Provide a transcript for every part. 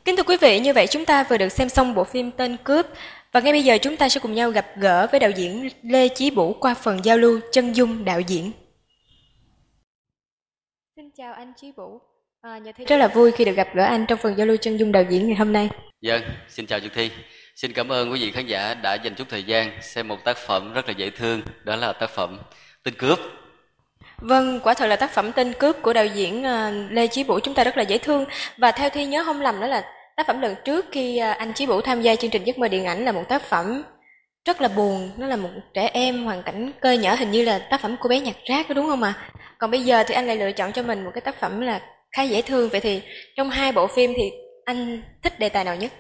Kính thưa quý vị, như vậy chúng ta vừa được xem xong bộ phim Tên Cướp và ngay bây giờ chúng ta sẽ cùng nhau gặp gỡ với đạo diễn Lê Chí Vũ qua phần giao lưu chân dung đạo diễn. Xin chào anh Chí Vũ. Nhật Thi rất là vui khi được gặp gỡ anh trong phần giao lưu chân dung đạo diễn ngày hôm nay. Vâng, xin chào Nhật Thi. Xin cảm ơn quý vị khán giả đã dành chút thời gian xem một tác phẩm rất là dễ thương, đó là tác phẩm Tên Cướp. Vâng, quả thật là tác phẩm Tên Cướp của đạo diễn Lê Chí Vũ chúng ta rất là dễ thương. Và theo Thi nhớ không lầm đó là tác phẩm lần trước khi anh Chí Vũ tham gia chương trình Giấc mơ điện ảnh là một tác phẩm rất là buồn. Nó là một trẻ em hoàn cảnh cơ nhở, hình như là tác phẩm Cô bé nhặt rác đó đúng không ạ? Còn bây giờ thì anh lại lựa chọn cho mình một cái tác phẩm là khá dễ thương. Vậy thì trong hai bộ phim thì anh thích đề tài nào nhất?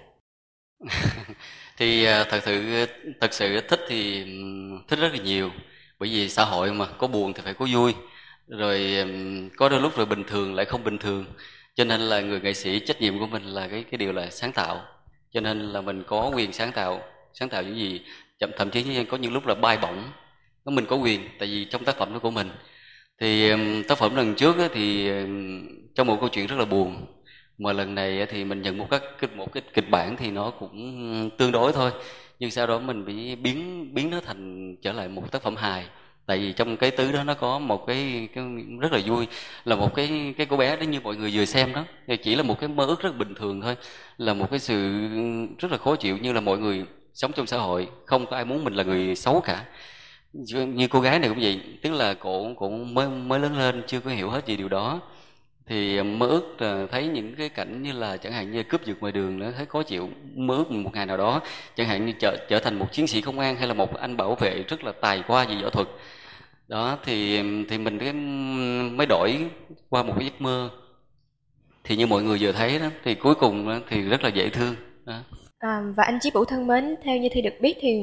Thì thật sự thích thì thích rất là nhiều. Bởi vì xã hội mà, có buồn thì phải có vui. Rồi có đôi lúc rồi bình thường lại không bình thường. Cho nên là người nghệ sĩ trách nhiệm của mình là cái điều là sáng tạo. Cho nên là mình có quyền sáng tạo những gì, thậm chí có những lúc là bay bổng. Mình có quyền, tại vì trong tác phẩm đó của mình. Thì tác phẩm lần trước thì trong một câu chuyện rất là buồn, mà lần này thì mình nhận một cái kịch bản thì nó cũng tương đối thôi, nhưng sau đó mình bị biến nó thành trở lại một tác phẩm hài. Tại vì trong cái tứ đó nó có một cái rất là vui, là một cái cô bé đó như mọi người vừa xem đó, thì chỉ là một cái mơ ước rất bình thường thôi, là một cái sự rất là khó chịu, như là mọi người sống trong xã hội không có ai muốn mình là người xấu cả. Như cô gái này cũng vậy, tức là cổ mới lớn lên chưa có hiểu hết gì điều đó, thì mơ ước thấy những cái cảnh như là chẳng hạn như cướp giật ngoài đường, nó thấy khó chịu, mơ ước một ngày nào đó chẳng hạn như trở thành một chiến sĩ công an hay là một anh bảo vệ rất là tài qua về võ thuật đó, thì mình mới đổi qua một cái giấc mơ, thì như mọi người vừa thấy đó, thì cuối cùng thì rất là dễ thương đó. Và anh Chí Vũ thân mến, theo như Thi được biết thì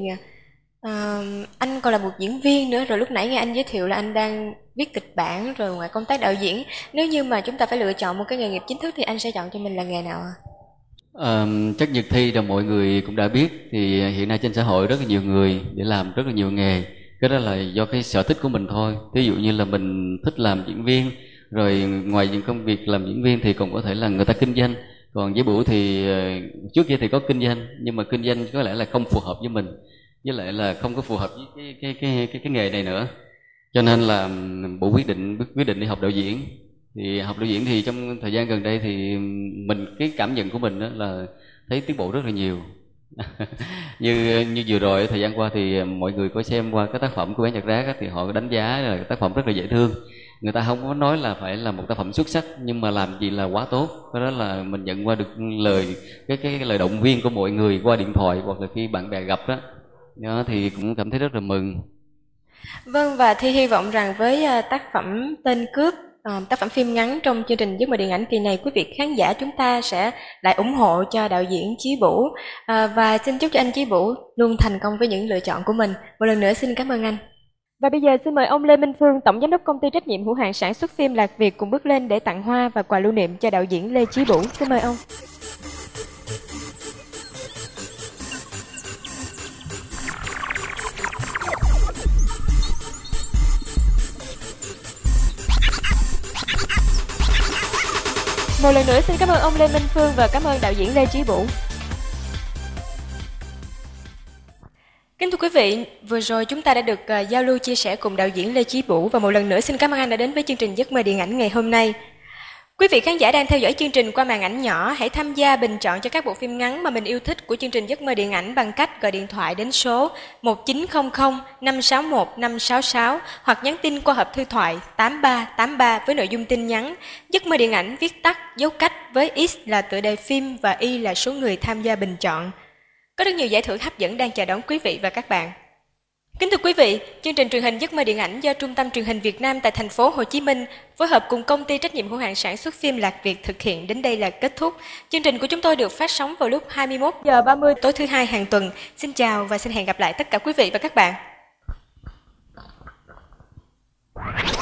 anh còn là một diễn viên nữa. Rồi lúc nãy nghe anh giới thiệu là anh đang viết kịch bản, rồi ngoài công tác đạo diễn, nếu như mà chúng ta phải lựa chọn một cái nghề nghiệp chính thức thì anh sẽ chọn cho mình là nghề nào ạ? Chắc Nhật Thi là mọi người cũng đã biết, thì hiện nay trên xã hội rất là nhiều người để làm rất là nhiều nghề. Cái đó là do cái sở thích của mình thôi. Ví dụ như là mình thích làm diễn viên, rồi ngoài những công việc làm diễn viên thì còn có thể là người ta kinh doanh. Còn với Bửu thì trước kia thì có kinh doanh, nhưng mà kinh doanh có lẽ là không phù hợp với mình, với lại là không có phù hợp với cái nghề này nữa. Cho nên là Bửu quyết định đi học đạo diễn. Thì học đạo diễn thì trong thời gian gần đây thì cái cảm nhận của mình đó là thấy tiến bộ rất là nhiều. như vừa rồi thời gian qua thì mọi người có xem qua cái tác phẩm của Bé Nhặt Rác thì họ đánh giá là tác phẩm rất là dễ thương. Người ta không có nói là phải là một tác phẩm xuất sắc, nhưng mà làm gì là quá tốt. Cái đó là mình nhận qua được cái lời động viên của mọi người qua điện thoại hoặc là khi bạn bè gặp đó thì cũng cảm thấy rất là mừng. Vâng, và Thi hy vọng rằng với tác phẩm Tên Cướp, tác phẩm phim ngắn trong chương trình Giấc mơ điện ảnh kỳ này, quý vị khán giả chúng ta sẽ lại ủng hộ cho đạo diễn Chí Vũ, và xin chúc cho anh Chí Vũ luôn thành công với những lựa chọn của mình. Một lần nữa xin cảm ơn anh. Và bây giờ xin mời ông Lê Minh Phương, tổng giám đốc công ty trách nhiệm hữu hạn sản xuất phim Lạc Việt cùng bước lên để tặng hoa và quà lưu niệm cho đạo diễn Lê Chí Vũ. Xin mời ông. Một lần nữa xin cảm ơn ông Lê Minh Phương và cảm ơn đạo diễn Lê Chí Vũ. Kính thưa quý vị, vừa rồi chúng ta đã được giao lưu chia sẻ cùng đạo diễn Lê Chí Vũ, và một lần nữa xin cảm ơn anh đã đến với chương trình Giấc mơ điện ảnh ngày hôm nay. Quý vị khán giả đang theo dõi chương trình qua màn ảnh nhỏ, hãy tham gia bình chọn cho các bộ phim ngắn mà mình yêu thích của chương trình Giấc mơ điện ảnh bằng cách gọi điện thoại đến số 1900 561 566 hoặc nhắn tin qua hộp thư thoại 8383 với nội dung tin nhắn Giấc mơ điện ảnh viết tắt dấu cách với X là tựa đề phim và Y là số người tham gia bình chọn. Có rất nhiều giải thưởng hấp dẫn đang chờ đón quý vị và các bạn. Kính thưa quý vị, chương trình truyền hình Giấc mơ điện ảnh do Trung tâm Truyền hình Việt Nam tại thành phố Hồ Chí Minh phối hợp cùng công ty trách nhiệm hữu hạn sản xuất phim Lạc Việt thực hiện đến đây là kết thúc. Chương trình của chúng tôi được phát sóng vào lúc 21h30 tối thứ Hai hàng tuần. Xin chào và xin hẹn gặp lại tất cả quý vị và các bạn.